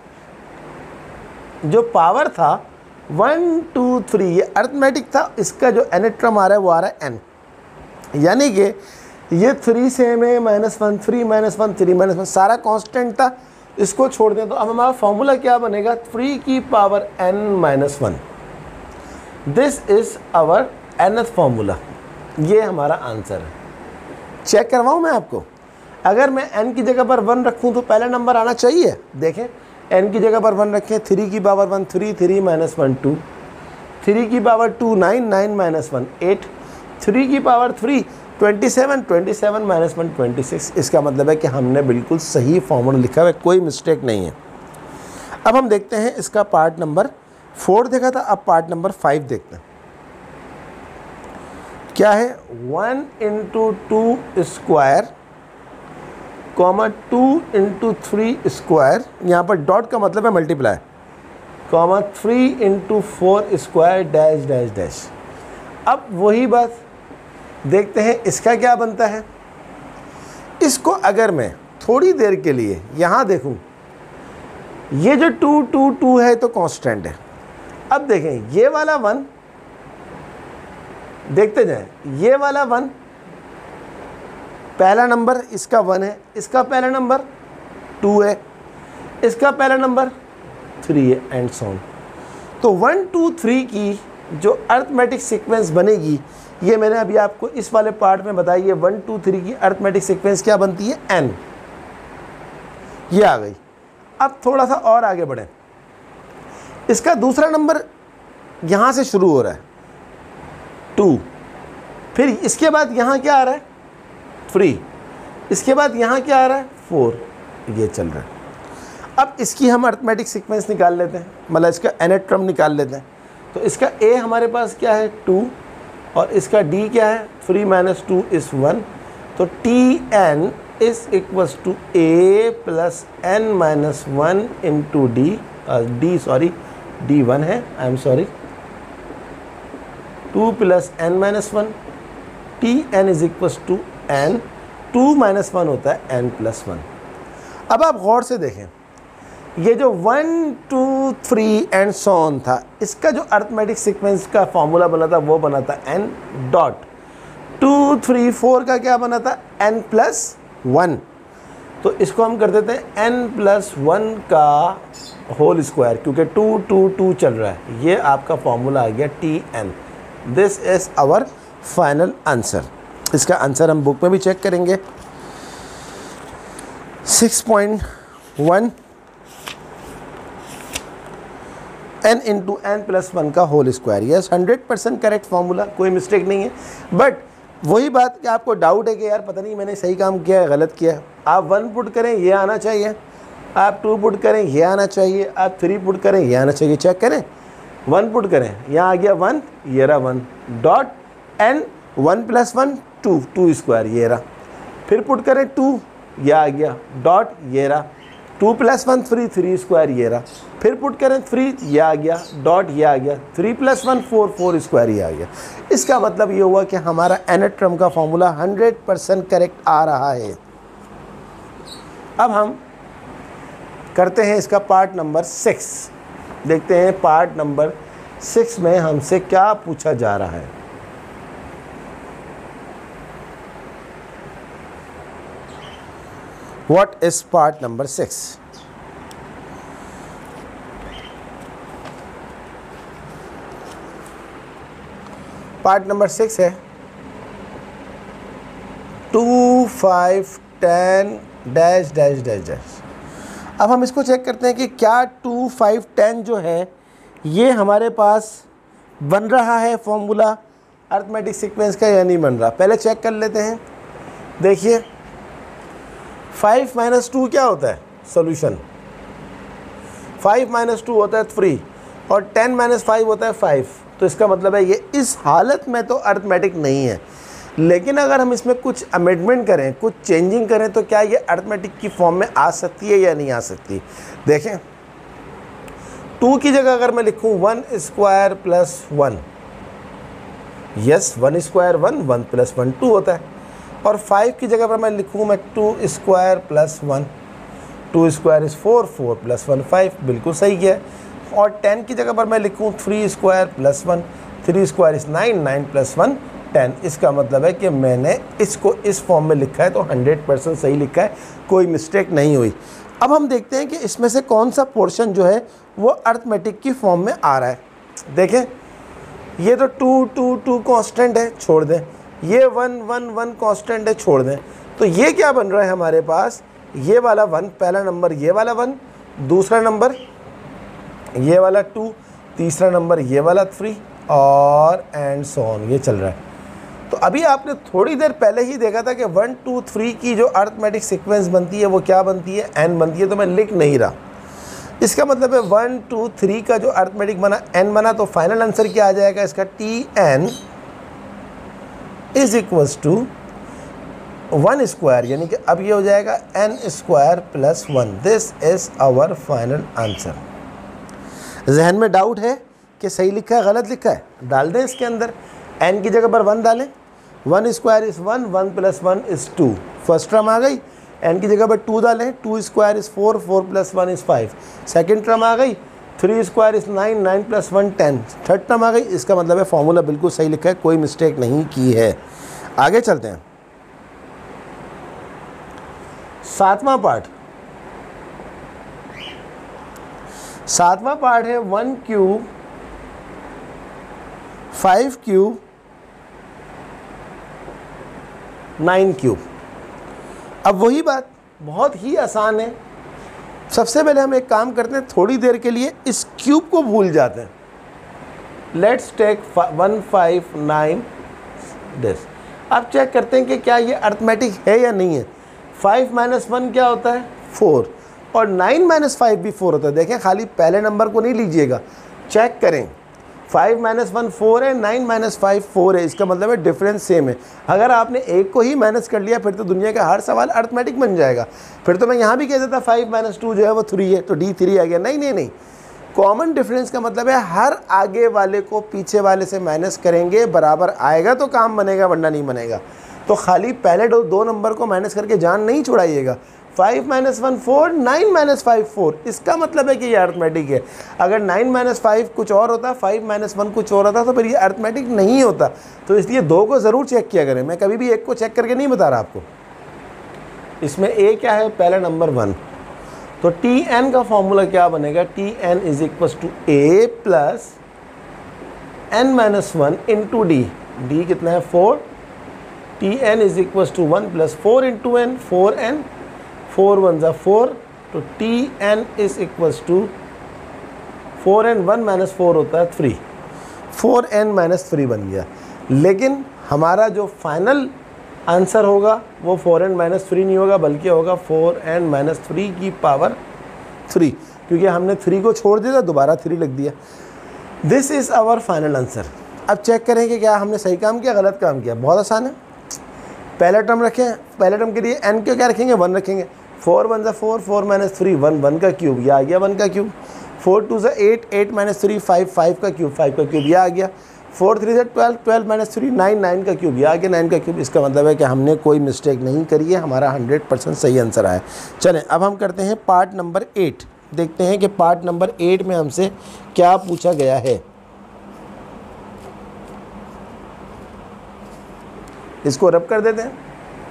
जो पावर था 1 2 3 ये अरिथमेटिक था, इसका जो nth टर्म आ रहा है वो आ रहा है n, यानी कि ये 3 सेम है, -1 3 माइनस 1 3 माइनस 1 सारा कांस्टेंट था। इसको छोड़ दें तो अब हमारा फॉर्मूला क्या बनेगा? 3 की power n minus 1। This is our nth formula, ये हमारा आंसर है। चेक करवाऊँ मैं आपको? अगर मैं n की जगह पर 1 रखूँ तो पहला नंबर आना चाहिए। देखें, n की जगह पर 1 रखें, 3 की पावर 1 3, 3 माइनस 1 2, 3 की पावर 2 9, 9 माइनस 1 8, 3 की पावर 3 27, 27 माइनस 1 26। इसका मतलब है कि हमने बिल्कुल सही फॉर्मूला लिखा है, कोई मिस्टेक नहीं है। अब हम देखते हैं इसका पार्ट नंबर 4 देखा था, अब पार्ट नंबर 5 देखते हैं। क्या है? 1 into 2 square comma 2 into 3 square, यहाँ पर डॉट का मतलब है multiply, comma 3 into 4 square dash dash dash. अब वही बात देखते हैं इसका क्या बनता है। इसको अगर मैं थोड़ी देर के लिए यहाँ देखूँ, ये जो 2 2 2 है तो कांस्टेंट है। अब देखें ये वाला 1, देखते जाएं, ये वाला 1 पहला नंबर इसका 1 है, इसका पहला नंबर 2 है, इसका पहला नंबर 3 है एंड सो ऑन। तो 1 2 3 की जो अरिथमेटिक सीक्वेंस बनेगी, ये मैंने अभी आपको इस वाले पार्ट में बताई है। 1 2 3 की अरिथमेटिक सीक्वेंस क्या बनती है? n। ये आ गई। अब थोड़ा सा और आगे बढ़ें, इसका दूसरा नंबर यहाँ से शुरू हो रहा है 2, फिर इसके बाद यहाँ क्या आ रहा है? 3, इसके बाद यहाँ क्या आ रहा है? 4, ये चल रहा है। अब इसकी हम अरिथमेटिक सीक्वेंस निकाल लेते हैं, मतलब इसका nth टर्म निकाल लेते हैं। तो इसका a हमारे पास क्या है? 2, और इसका d क्या है? 3 माइनस 2 इज़ 1। तो Tn is equals to a plus n minus 1 into d1 है, I am sorry, 2 plus n minus 1, Tn is equals to n, 2 minus 1 होता है n प्लस 1। अब आप गौर से देखें, ये जो 1 2 3 एंड सो ऑन था, इसका जो अरिथमेटिक सीक्वेंस का फॉर्मूला बना था वो बना था n डॉट। 2 3 4 का क्या बना था? n plus 1। तो इसको हम कर देते हैं n प्लस 1 का होल स्क्वायर, क्योंकि 2 2 2 चल रहा है। ये आपका फॉर्मूला आ गया Tn। This is our final answer. इसका आंसर हम बुक में भी चेक करेंगे। 6.1 n इंटू n प्लस 1 का whole square. Yes, 100% correct formula, कोई मिस्टेक नहीं है। बट वही बात कि आपको डाउट है कि यार पता नहीं मैंने सही काम किया है गलत किया है, आप 1 पुट करें ये आना चाहिए, आप 2 पुट करें ये आना चाहिए, आप 3 पुट करें ये आना चाहिए। चेक करें, 1 पुट करें, यहाँ आ गया 1, ये रहा 1 डॉट एन 1 + 1 2 2 स्क्वायर ये रहा। फिर पुट करें 2, यह आ गया डॉट ये रहा 2 + 1 3 3 स्क्वायर ये रहा। फिर पुट करें 3, ये आ गया डॉट ये आ गया 3 + 1 4 4 स्क्वायर ये आ गया। इसका मतलब ये हुआ कि हमारा nth टर्म का फॉर्मूला 100% करेक्ट आ रहा है। अब हम करते हैं इसका पार्ट नंबर 6, देखते हैं पार्ट नंबर 6 में हमसे क्या पूछा जा रहा है। What is part number 6? Part number 6 है 2 5 10 डैश डैश डैश डैश। अब हम इसको चेक करते हैं कि क्या 2 5 10 जो है ये हमारे पास बन रहा है फॉर्मूला अरिथमेटिक सीक्वेंस का या नहीं बन रहा। पहले चेक कर लेते हैं। देखिए 5 - 2 क्या होता है सॉल्यूशन, 5 - 2 होता है 3 और 10 - 5 होता है 5। तो इसका मतलब है ये इस हालत में तो अरिथमेटिक नहीं है, लेकिन अगर हम इसमें कुछ अमेंडमेंट करें, कुछ चेंजिंग करें तो क्या ये अरिथमेटिक की फॉर्म में आ सकती है या नहीं आ सकती। देखें 2 की जगह अगर मैं लिखूं 1 स्क्वायर प्लस 1, यस 1 स्क्वायर 1 1 + 1 2 होता है। और 5 की जगह पर मैं लिखूँ मैं 2 स्क्वायर प्लस 1, 2 स्क्वायर इज़ 4 4 + 1 5, बिल्कुल सही है। और 10 की जगह पर मैं लिखूँ 3 स्क्वायर प्लस 1, 3 स्क्वायर इज़ 9 9 + 1 10। इसका मतलब है कि मैंने इसको इस फॉर्म में लिखा है तो 100% सही लिखा है, कोई मिस्टेक नहीं हुई। अब हम देखते हैं कि इसमें से कौन सा पोर्शन जो है वो अरिथमेटिक की फॉर्म में आ रहा है। देखें ये तो 2 2 2 कांस्टेंट है, छोड़ दें। ये 1 1 1 कांस्टेंट है, छोड़ दें। तो ये क्या बन रहा है हमारे पास, ये वाला 1 पहला नंबर, ये वाला 1 दूसरा नंबर, ये वाला 2 तीसरा नंबर, ये वाला 3 और एंड सो ऑन, ये चल रहा है। तो अभी आपने थोड़ी देर पहले ही देखा था कि 1 2 3 की जो अरिथमेटिक सीक्वेंस बनती है वो क्या बनती है, n बनती है। तो मैं लिख नहीं रहा, इसका मतलब है 1 2 3 का जो अरिथमेटिक बना n बना, तो फाइनल आंसर क्या आ जाएगा इसका, Tn is equals to 1 square, यानी कि अब ये हो जाएगा n square plus 1। This is our final answer. जहन में डाउट है कि सही लिखा है गलत लिखा है, डाल दें इसके अंदर। n की जगह पर 1 डालें, 1 square is 1 1 + 1 is 2, first term आ गई। n की जगह पर 2 डालें, 2 square is 4 4 + 1 is 5, second term आ गई। 3 स्क्वायर इज़ 9 9 + 1 10, थर्ड टर्म आ गई। इसका मतलब है फॉर्मूला बिल्कुल सही लिखा है, कोई मिस्टेक नहीं की है। आगे चलते हैं, 7वां पार्ट। 7वां पार्ट है 1 क्यूब 5 क्यूब 9 क्यूब। अब वही बात बहुत ही आसान है। सबसे पहले हम एक काम करते हैं, थोड़ी देर के लिए इस क्यूब को भूल जाते हैं। Let's take 1 5 9 this. अब चेक करते हैं कि क्या ये अरिथमेटिक है या नहीं है। 5 - 1 क्या होता है, 4, और 9 - 5 भी 4 होता है। देखें खाली पहले नंबर को नहीं लीजिएगा, चेक करें। 5 - 1 4 है, 9 - 5 4 है, इसका मतलब है डिफरेंस सेम है। अगर आपने एक को ही माइनस कर लिया फिर तो दुनिया का हर सवाल अरिथमेटिक बन जाएगा। फिर तो मैं यहाँ भी कह देता 5 - 2 जो है वो 3 है, तो D3 आ गया। नहीं नहीं नहीं, कॉमन डिफरेंस का मतलब है हर आगे वाले को पीछे वाले से माइनस करेंगे, बराबर आएगा तो काम बनेगा, वरना नहीं बनेगा। तो खाली पहले दो नंबर को माइनस करके जान नहीं छुड़ाइएगा। 5 - 1 4, 9 - 5 4, इसका मतलब है कि ये अरिथमेटिक है। अगर 9 - 5 कुछ और होता, 5 - 1 कुछ और होता, तो फिर ये अरिथमेटिक नहीं होता। तो इसलिए दो को ज़रूर चेक किया करें। मैं कभी भी एक को चेक करके नहीं बता रहा आपको। इसमें ए क्या है, पहला नंबर 1, तो Tn का फॉर्मूला क्या बनेगा, Tn is equals to A plus n - 1 into D. D कितना है, 4। Tn is equals to 1 + 4 into n, 4n, 4 1 ज़ा 4, तो Tn is equals to 4n 1 - 4 होता है 3, 4n - 3 बन गया। लेकिन हमारा जो फाइनल आंसर होगा वो 4n-3 नहीं होगा, बल्कि होगा 4n-3 की पावर 3, क्योंकि हमने 3 को छोड़ दिया, दोबारा 3 लिख दिया। This is our final answer. अब चेक करें कि क्या हमने सही काम किया, गलत काम किया। बहुत आसान है। पहला टर्म रखें, पहले टर्म के लिए n को क्या रखेंगे, 1 रखेंगे। 4 1 ज़ा 4, 4-3 1, 1 का क्यूब, यह आ गया 1 का क्यूब। 4 2 ज़ा 8, 8-3 5, 5 का क्यूब, 5 का क्यूब, यह आ गया। 4 3 ज़ा 12, 12-3 9, 9 का क्यूब, यह आ गया 9 का क्यूब। इसका मतलब है कि हमने कोई मिस्टेक नहीं करी है, हमारा 100% सही आंसर आया। चलें अब हम करते हैं पार्ट नंबर 8। देखते हैं कि पार्ट नंबर 8 में हमसे क्या पूछा गया है। इसको रब कर देते हैं।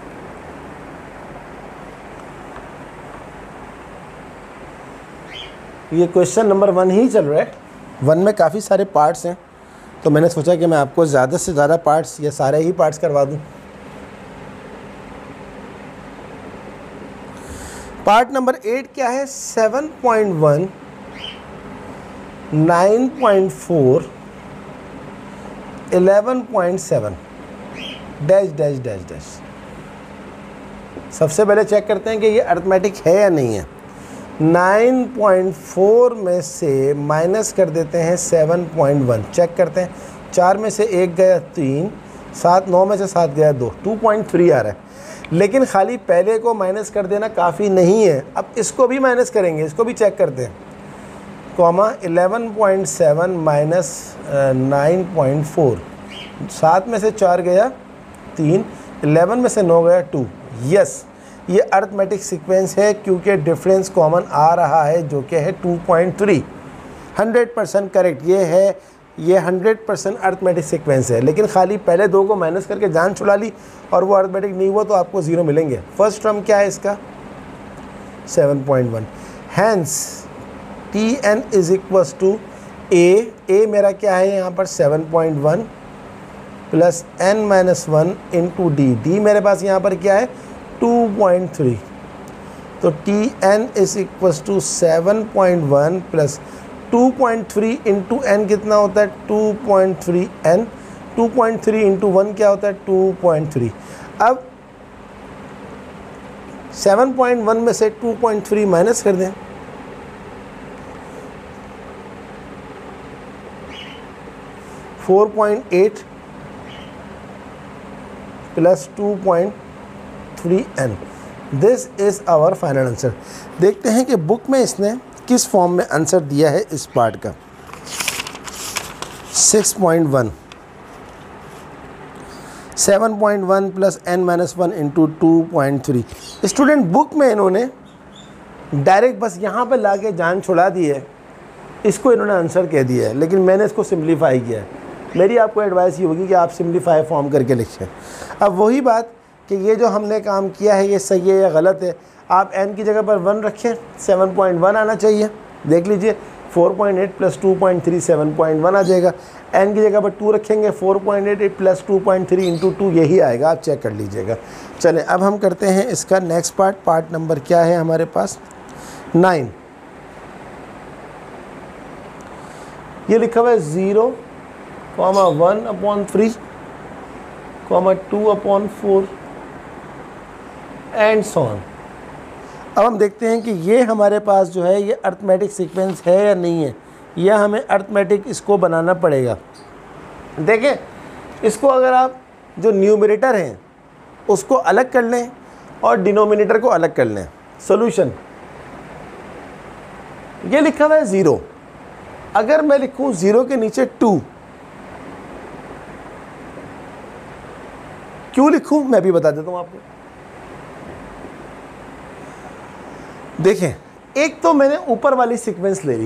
ये क्वेश्चन नंबर 1 ही चल रहा है। 1 में काफ़ी सारे पार्ट्स हैं, तो मैंने सोचा कि मैं आपको ज़्यादा से ज़्यादा पार्ट्स या सारे ही पार्ट्स करवा दूं। पार्ट नंबर 8 क्या है, 7.1, 9.4, 11.7 डैश डैश डैश डैश। सबसे पहले चेक करते हैं कि ये अरिथमेटिक है या नहीं है। 9.4 में से माइनस कर देते हैं 7.1, चेक करते हैं। 4 में से 1 गया 3, 7 9 में से 7 गया 2, 2.3 आ रहा है। लेकिन खाली पहले को माइनस कर देना काफ़ी नहीं है, अब इसको भी माइनस करेंगे, इसको भी चेक करते हैं। कॉमा 11.7 माइनस 9.4, 7 में से 4 गया 3, 11 में से 9 गया 2। यस, ये अरिथमेटिक सीक्वेंस है क्योंकि डिफरेंस कॉमन आ रहा है जो कि है 2.3। 100% करेक्ट ये है, ये 100% अरिथमेटिक सीक्वेंस है। लेकिन खाली पहले 2 को माइनस करके जान छुड़ा ली और वो अरिथमेटिक नहीं हुआ तो आपको 0 मिलेंगे। फर्स्ट टर्म क्या है इसका, 7.1। Hence Tn is equals to A मेरा क्या है यहाँ पर 7.1 प्लस n-1 इंटू डी मेरे पास यहाँ पर क्या है 2.3। तो Tn is equals to 7.1 plus 2.3 into n कितना होता है 2.3n, 2.3 इंटू 1 क्या होता है 2.3। अब 7.1 में से 2.3 माइनस कर दें, (4.8) plus 2.3n। This is our final answer. देखते हैं कि बुक में इसने किस फॉर्म में आंसर दिया है इस पार्ट का। 6.1 7.1 plus n-1 into 2.3। Student book में इन्होंने डायरेक्ट बस यहाँ पर ला के जान छुड़ा दी है, इसको इन्होंने आंसर कह दिया है, लेकिन मैंने इसको सिंप्लीफाई किया है। मेरी आपको एडवाइस ये होगी कि आप सिंप्लीफाई फॉर्म करके लिखें। अब वही बात कि ये जो हमने काम किया है ये सही है या गलत है। आप n की जगह पर 1 रखें, 7.1 आना चाहिए। देख लीजिए 4.8 प्लस 2.3 7.1 आ जाएगा। n की जगह पर 2 रखेंगे, 4.8 प्लस 2.3 इंटू 2 यही आएगा, आप चेक कर लीजिएगा। चलें अब हम करते हैं इसका नेक्स्ट पार्ट। पार्ट नंबर क्या है हमारे पास 9। ये लिखा हुआ है 0, 1/3, 2/4 एंड सो ऑन। अब हम देखते हैं कि ये हमारे पास जो है ये अरिथमेटिक सीक्वेंस है या नहीं है, या हमें अरिथमेटिक इसको बनाना पड़ेगा। देखें, इसको अगर आप जो न्यूमरेटर हैं उसको अलग कर लें और डिनोमिनेटर को अलग कर लें। सॉल्यूशन ये लिखा हुआ है 0, अगर मैं लिखूं 0 के नीचे 2, क्यों लिखूं मैं भी बता देता हूं आपको। देखें, एक तो मैंने ऊपर वाली सीक्वेंस ले ली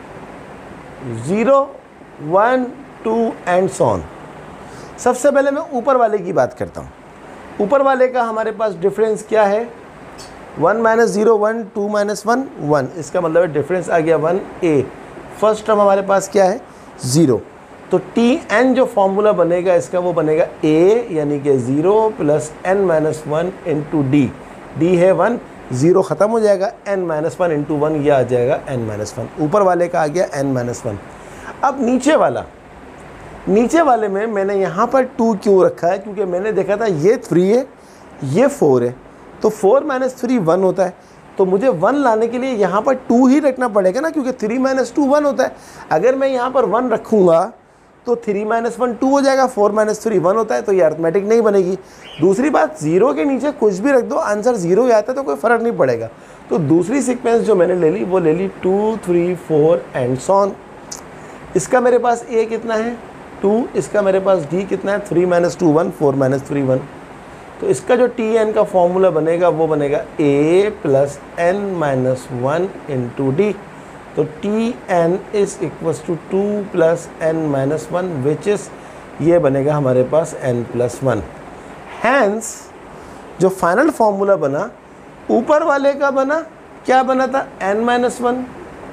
0 1 2 एंड सो ऑन। सबसे पहले मैं ऊपर वाले की बात करता हूं। ऊपर वाले का हमारे पास डिफरेंस क्या है 1 - 0 1, 2 - 1 1। इसका मतलब है डिफरेंस आ गया 1a। फर्स्ट टर्म हमारे पास क्या है 0। तो Tn जो फॉर्मूला बनेगा इसका वो बनेगा a, यानी कि 0 प्लस n-1 इंटू डी है 1, 0 ख़त्म हो जाएगा, n-1 इंटू 1 यह आ जाएगा n-1। ऊपर वाले का आ गया n-1। अब नीचे वाला नीचे वाले में मैंने यहाँ पर 2 क्यों रखा है, क्योंकि मैंने देखा था ये 3 है ये 4 है, तो 4 - 3 1 होता है, तो मुझे 1 लाने के लिए यहाँ पर 2 ही रखना पड़ेगा ना, क्योंकि 3 - 2 1 होता है। अगर मैं यहाँ पर 1 रखूँगा तो 3 - 1 2 हो जाएगा, 4 - 3 1 होता है, तो ये अर्थमेटिक नहीं बनेगी। दूसरी बात, 0 के नीचे कुछ भी रख दो, आंसर 0 ही आता है, तो कोई फ़र्क नहीं पड़ेगा। तो दूसरी सीक्वेंस जो मैंने ले ली वो ले ली 2 3 4 एंड सो ऑन। इसका मेरे पास a कितना है 2, इसका मेरे पास d कितना है 3 - 2 1 4 - 3 1। तो इसका जो tn का फॉर्मूला बनेगा वो बनेगा a + n - 1 × d। तो tn = 2 + n - 1 विच इज़ ये बनेगा हमारे पास n + 1। हैंस जो फाइनल फॉर्मूला बना ऊपर वाले का बना, क्या बना था n - 1,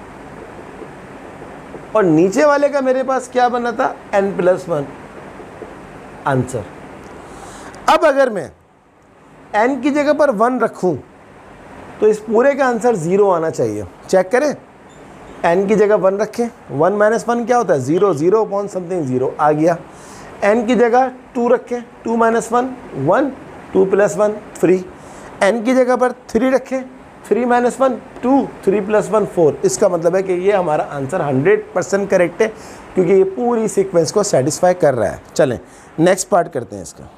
और नीचे वाले का मेरे पास क्या बना था n + 1 आंसर। अब अगर मैं n की जगह पर 1 रखूं तो इस पूरे का आंसर 0 आना चाहिए। चेक करें, n की जगह 1 रखें, 1 - 1 क्या होता है 0, 0 अपॉन समथिंग 0 आ गया। n की जगह 2 रखें, 2 - 1 1, 2 + 1 3। n की जगह पर 3 रखें, 3 - 1 2, 3 + 1 4। इसका मतलब है कि ये हमारा आंसर 100% करेक्ट है, क्योंकि ये पूरी सीक्वेंस को सेटिस्फाई कर रहा है। चलें नेक्स्ट पार्ट करते हैं इसका।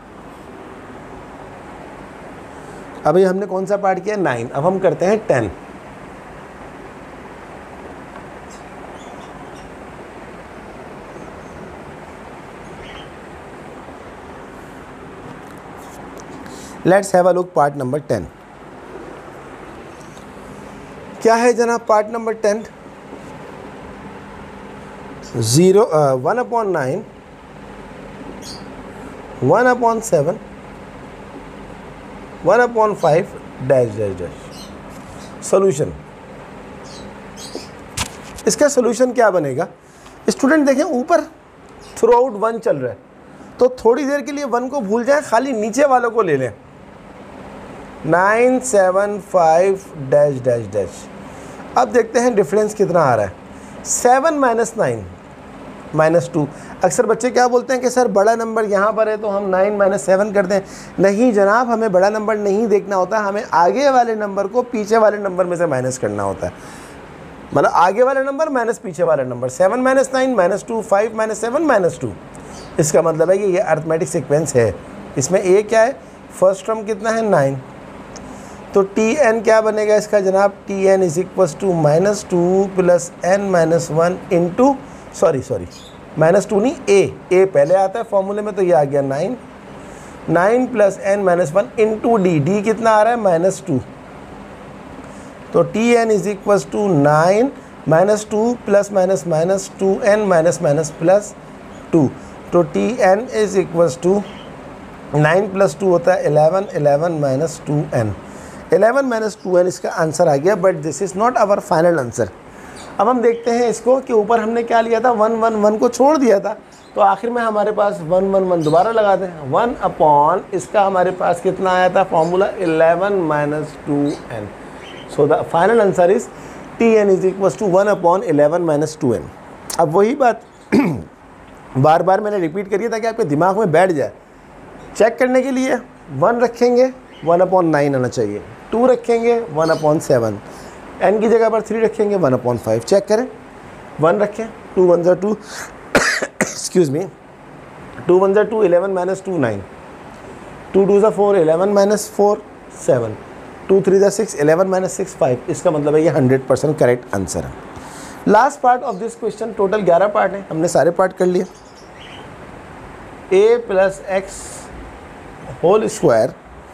अभी हमने कौन सा पार्ट किया 9, अब हम करते हैं 10। Let's have a look part number 10। क्या है जनाब part number 10? 1/9 1/7 1/5 dash dash dash. Solution, इसका सोल्यूशन क्या बनेगा स्टूडेंट? देखें ऊपर थ्रू आउट 1 चल रहा है, तो थोड़ी देर के लिए 1 को भूल जाएं, खाली नीचे वालों को ले लें। 9 7 5 डैश डैश डैश। अब देखते हैं डिफरेंस कितना आ रहा है। 7 - 9 - 2। अक्सर बच्चे क्या बोलते हैं कि सर बड़ा नंबर यहाँ पर है तो हम 9 - 7 कर दें। नहीं जनाब, हमें बड़ा नंबर नहीं देखना होता, हमें आगे वाले नंबर को पीछे वाले नंबर में से माइनस करना होता है। मतलब आगे वाला नंबर माइनस पीछे वाला नंबर। 7 - 9 - 2, 5 - 7 - 2। इसका मतलब है कि ये अर्थमेटिक सीक्वेंस है। इसमें a क्या है, फर्स्ट टर्म कितना है 9, तो tn क्या बनेगा इसका जनाब? tn = -2 + n - 1 इंटू सॉरी -2 नहीं, a पहले आता है फॉर्मूले में, तो ये आ गया 9 + n - 1 इंटू d कितना आ रहा है -2। तो tn = 9 - 2 ± -2n ++2। तो tn = 9 + 2 होता है 11, 11 - 2n। 11 - 2n इसका आंसर आ गया, but this is not our final answer. अब हम देखते हैं इसको कि ऊपर हमने क्या लिया था 1 1 1 को छोड़ दिया था, तो आखिर में हमारे पास 1 1 1 दोबारा लगा दें। 1/, इसका हमारे पास कितना आया था formula 11 - 2n। So the final answer is tn = 1/11 - 2n। अब वही बात बार बार मैंने रिपीट करी ताकि आपके दिमाग में बैठ जाए। चेक करने के लिए 1 रखेंगे 1/9 आना चाहिए, 2 रखेंगे 1/7, n की जगह पर 3 रखेंगे 1/5। चेक करें, 1 रखें, 2 1 2 एक्सक्यूज़ मी, 2 1 2 11 - 2 9, 2 2 4 11 - 4 7, 2 3 6 11 - 6 5। इसका मतलब है ये 100% करेक्ट आंसर है। Last part of this question, total 11 part हैं, हमने सारे पार्ट कर लिए। a + x whole square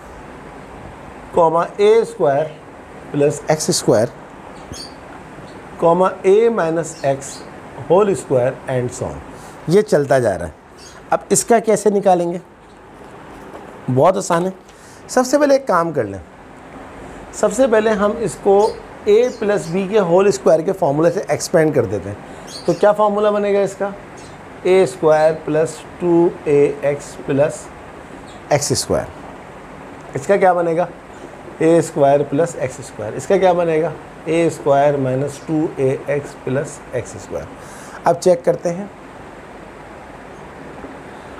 comma a² + x² comma a - x whole square and so on. ये चलता जा रहा है। अब इसका कैसे निकालेंगे? बहुत आसान है। सबसे पहले एक काम कर लें, सबसे पहले हम इसको a + b के होल स्क्वायर के फॉर्मूले से एक्सपेंड कर देते हैं। तो क्या फॉर्मूला बनेगा इसका? a² + 2ax + x²। इसका क्या बनेगा? a² + x²। इसका क्या बनेगा? a² - 2ax + x²। अब चेक करते हैं,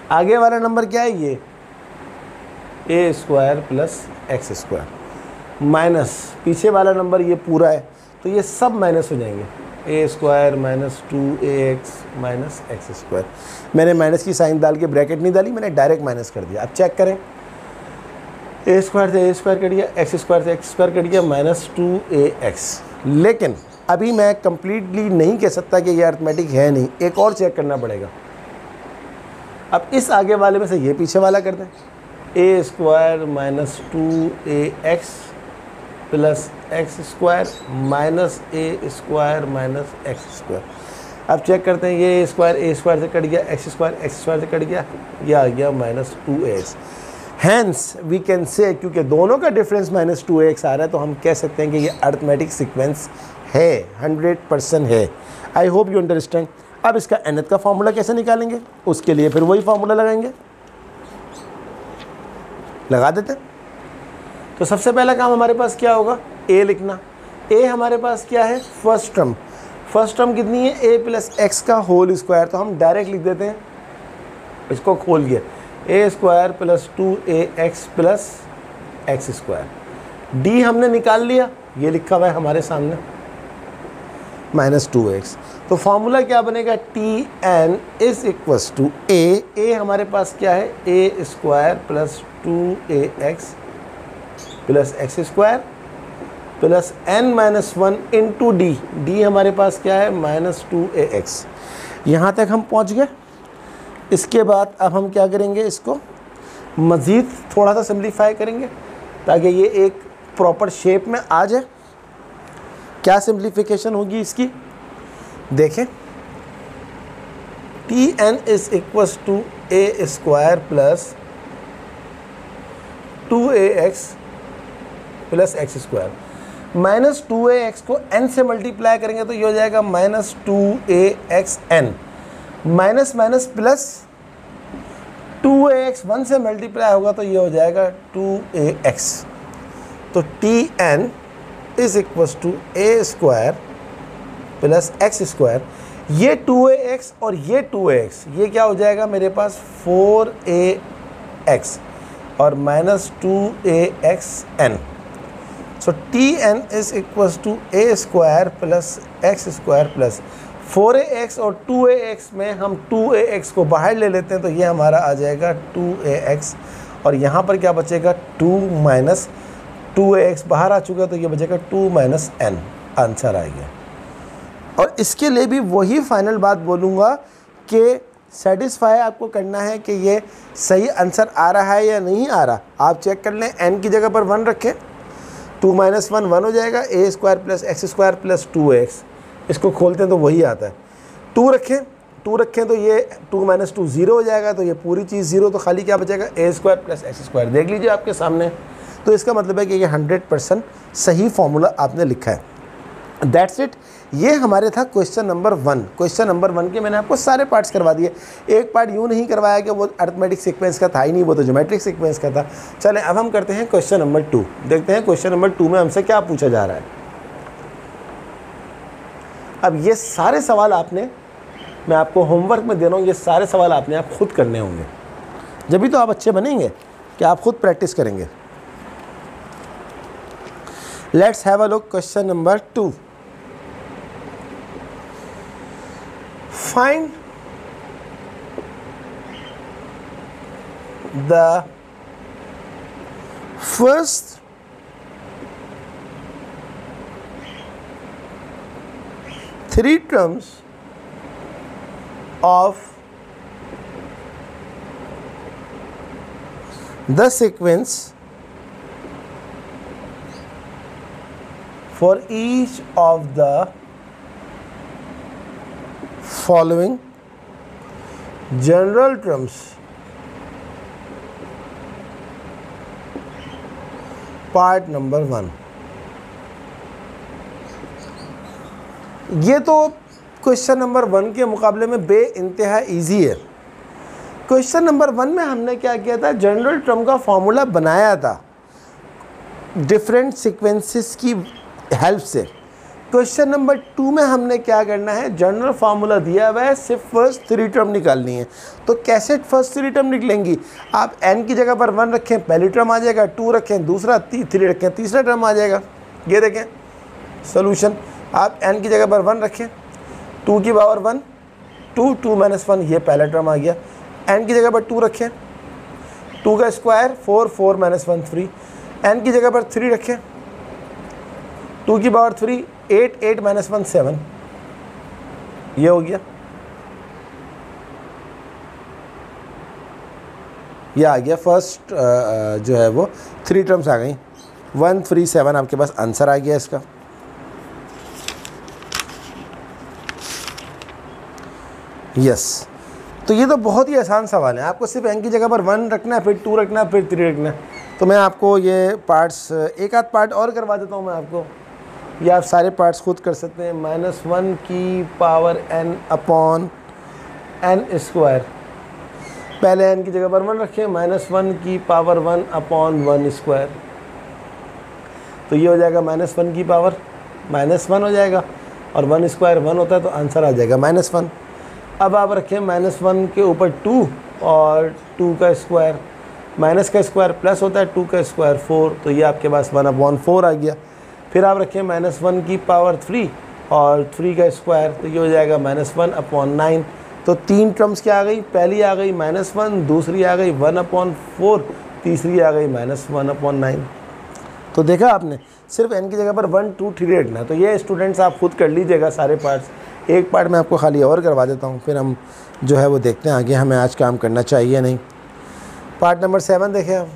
आगे वाला नंबर क्या है, ये A square plus X square minus पीछे वाला नंबर ये पूरा है, तो ये सब माइनस हो जाएंगे, A square minus 2ax minus X square. मैंने माइनस की साइन डाल के ब्रैकेट नहीं डाली, मैंने डायरेक्ट माइनस कर दिया। अब चेक करें, ए स्क्वायर से ए स्क्वायर कट गया, एक्स स्क्वायर से एक्स स्क्वायर कट गया, माइनस 2ax। लेकिन अभी मैं कंप्लीटली नहीं कह सकता कि ये अर्थमेटिक है नहीं, एक और चेक करना पड़ेगा। अब इस आगे वाले में से ये पीछे वाला कर दें, A square minus 2ax plus X square minus A square minus X square. अब चेक करते हैं, ये ए स्क्वायर से कट गया, एक्स स्क्वायर से कट गया, ये आ गया minus 2ax। Hence we can say, क्योंकि दोनों का डिफरेंस माइनस 2ax आ रहा है, तो हम कह सकते हैं कि ये अर्थमेटिक सीक्वेंस है, 100% है। I hope you understand. अब इसका nth का फॉर्मूला कैसे निकालेंगे, उसके लिए फिर वही फॉर्मूला लगाएंगे, लगा देते हैं। तो सबसे पहला काम हमारे पास क्या होगा, a लिखना। a हमारे पास क्या है, फर्स्ट टर्म कितनी है, a प्लस एक्स का होल स्क्वायर, तो हम डायरेक्ट लिख देते हैं, इसको खोल के a square plus 2ax plus X square. d हमने निकाल लिया, ये लिखा हुआ है हमारे सामने माइनस 2x। तो फॉर्मूला क्या बनेगा, tn is equals to a हमारे पास क्या है, a square plus 2ax plus X square plus n minus 1 into D हमारे पास क्या है, माइनस 2ax। यहाँ तक हम पहुँच गए। इसके बाद अब हम क्या करेंगे, इसको मज़ीद थोड़ा सा सिंप्लीफाई करेंगे ताकि ये एक प्रॉपर शेप में आ जाए। क्या सिंप्लीफिकेशन होगी इसकी, देखें, tn is equals to a square plus 2ax plus X square. Minus 2ax को n से मल्टीप्लाई करेंगे तो ये हो जाएगा minus 2axn, minus minus plus 2ax 1 से मल्टीप्लाई होगा तो ये हो जाएगा 2ax। तो tn is equals to a square plus X square, ये 2ax और ये 2ax, ये क्या हो जाएगा मेरे पास 4ax और minus 2axn। So tn is equals to a square plus X square plus 4ax और 2ax में हम 2ax को बाहर ले लेते हैं तो ये हमारा आ जाएगा 2ax और यहाँ पर क्या बचेगा 2 माइनस 2ax बाहर आ चुका है तो ये बचेगा 2 माइनस n, आंसर आ गया। और इसके लिए भी वही फाइनल बात बोलूँगा कि सेटिस्फाई आपको करना है कि ये सही आंसर आ रहा है या नहीं आ रहा। आप चेक कर लें, n की जगह पर 1 रखें, 2 माइनस 1 1 हो जाएगा, a square plus X square plus 2x, इसको खोलते हैं तो वही आता है। 2 रखें तो ये 2 माइनस 2 0 हो जाएगा, तो ये पूरी चीज़ 0, तो खाली क्या बचेगा a square plus X square. देख लीजिए आपके सामने, तो इसका मतलब है कि ये 100% सही फॉर्मूला आपने लिखा है। That's it. ये हमारे था क्वेश्चन नंबर 1। क्वेश्चन नंबर 1 के मैंने आपको सारे पार्ट्स करवा दिए। एक पार्ट यूँ नहीं करवाया कि वो अरिथमेटिक सीक्वेंस का था ही नहीं, वो तो ज्योमेट्रिक सीक्वेंस का था। चलें अब हम करते हैं क्वेश्चन नंबर 2। देखते हैं क्वेश्चन नंबर 2 में हमसे क्या पूछा जा रहा है। अब ये सारे सवाल आपने, मैं आपको होमवर्क में दे रहा हूँ, ये सारे सवाल आपने आप खुद करने होंगे, जब भी तो आप अच्छे बनेंगे कि आप खुद प्रैक्टिस करेंगे। Let's have a look question number 2। Find the first three terms of the sequence for each of the following general terms. Part number 1। ये तो क्वेश्चन नंबर 1 के मुकाबले में बे इंतहा ईजी है। क्वेश्चन नंबर 1 में हमने क्या किया था, जनरल टर्म का फॉर्मूला बनाया था डिफरेंट सीक्वेंसेस की हेल्प से। क्वेश्चन नंबर 2 में हमने क्या करना है, जनरल फार्मूला दिया हुआ है, सिर्फ फर्स्ट 3 टर्म निकालनी है। तो कैसे फर्स्ट 3 टर्म निकलेंगी, आप n की जगह पर 1 रखें, पहली टर्म आ जाएगा, 2 रखें दूसरा, 3 रखें तीसरा टर्म आ जाएगा। ये देखें सोल्यूशन, आप n की जगह पर 1 रखें, 2 की पावर 1, 2 माइनस 1, ये पहला टर्म आ गया। n की जगह पर 2 रखें, 2 का स्क्वायर 4 माइनस 1 3, n की जगह पर 3 रखें, 2 की पावर 3 8 माइनस 1 7, ये हो गया। ये आ गया फर्स्ट जो है वो 3 टर्म्स आ गई, 1 3 7 आपके पास आंसर आ गया इसका। यस, तो ये तो बहुत ही आसान सवाल है, आपको सिर्फ n की जगह पर 1 रखना है, फिर 2 रखना है, फिर 3 रखना है। तो मैं आपको ये पार्ट्स एक आध पार्ट और करवा देता हूँ मैं आपको, या आप सारे पार्ट्स खुद कर सकते हैं। -1 की power n upon n square, पहले n की जगह पर 1 रखें, -1 की पावर 1 अपॉन 1 स्क्वायर, तो ये हो जाएगा -1 की पावर -1 हो जाएगा, और 1 स्क्वायर 1 होता है तो आंसर आ जाएगा -1। अब आप रखें -1 के ऊपर 2 और 2 का स्क्वायर, माइनस का स्क्वायर प्लस होता है, 2 का स्क्वायर 4, तो ये आपके पास 1/4 आ गया। फिर आप रखें -1 की पावर 3 और 3 का स्क्वायर, तो ये हो जाएगा -1/9। तो 3 टर्म्स क्या आ गई, पहली आ गई -1, दूसरी आ गई 1/4, तीसरी आ गई -1/9। तो देखा आपने, सिर्फ n की जगह पर 1 2 3 रखना। तो ये स्टूडेंट्स आप खुद कर लीजिएगा सारे पार्ट्स। एक पार्ट मैं आपको खाली और करवा देता हूँ, फिर हम जो है वो देखते हैं आगे हमें आज काम करना चाहिए नहीं। पार्ट नंबर 7 देखें आप,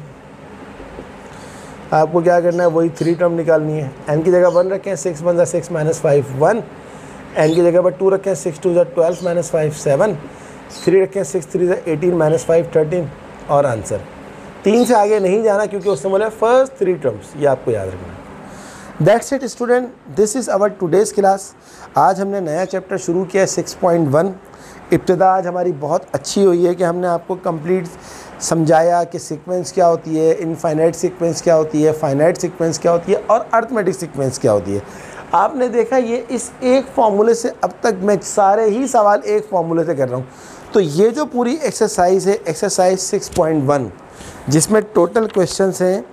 आपको क्या करना है, वही 3 टर्म निकालनी है। n की जगह 1 रखें, 6 1 6 माइनस 5 1, n की जगह पर 2 रखें, 6 2 12 माइनस 5 7, 3 रखें, 6 3 18 माइनस 5 13, और आंसर 3 से आगे नहीं जाना क्योंकि उसने बोला फर्स्ट 3 टर्म्स, ये आपको याद रखना है। That's it student, this is our today's class. आज हमने नया चैप्टर शुरू किया है 6.1। इब्तिदा आज हमारी बहुत अच्छी हुई है कि हमने आपको कंप्लीट समझाया कि सीक्वेंस क्या होती है, इनफाइनाइट सीक्वेंस क्या होती है, फाइनाइट सीक्वेंस क्या होती है, और अर्थमेटिक सीक्वेंस क्या होती है। आपने देखा ये इस एक फार्मूले से, अब तक मैं सारे ही सवाल एक फार्मूले से कर रहा हूँ। तो ये जो पूरी एक्सरसाइज है, एक्सरसाइज 6.1, जिसमें टोटल क्वेश्चंस हैं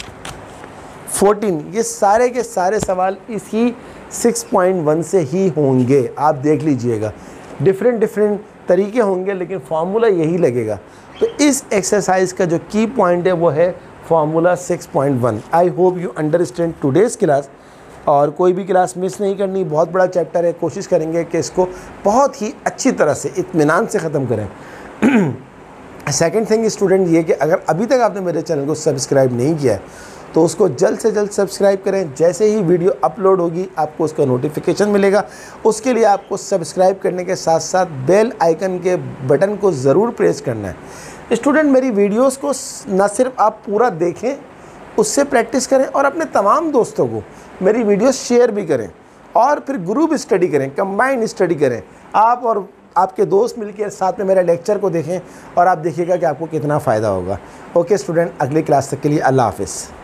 14, ये सारे के सारे सवाल इसी 6.1 से ही होंगे। आप देख लीजिएगा, डिफरेंट तरीके होंगे लेकिन फार्मूला यही लगेगा। तो इस एक्सरसाइज का जो की पॉइंट है वो है formula 6.1। I hope you understand today's class, और कोई भी क्लास मिस नहीं करनी। बहुत बड़ा चैप्टर है, कोशिश करेंगे कि इसको बहुत ही अच्छी तरह से इत्मीनान से ख़त्म करें। सेकंड थिंग स्टूडेंट ये कि अगर अभी तक आपने मेरे चैनल को सब्सक्राइब नहीं किया है तो उसको जल्द से जल्द सब्सक्राइब करें। जैसे ही वीडियो अपलोड होगी आपको उसका नोटिफिकेशन मिलेगा। उसके लिए आपको सब्सक्राइब करने के साथ साथ बेल आइकन के बटन को ज़रूर प्रेस करना है। स्टूडेंट मेरी वीडियोस को न सिर्फ आप पूरा देखें, उससे प्रैक्टिस करें और अपने तमाम दोस्तों को मेरी वीडियोस शेयर भी करें, और फिर ग्रुप स्टडी करें, कंबाइंड स्टडी करें। आप और आपके दोस्त मिलकर साथ में मेरे लेक्चर को देखें और आप देखिएगा कि आपको कितना फ़ायदा होगा। ओके स्टूडेंट, अगली क्लास तक के लिए अल्लाह हाफ़िज़।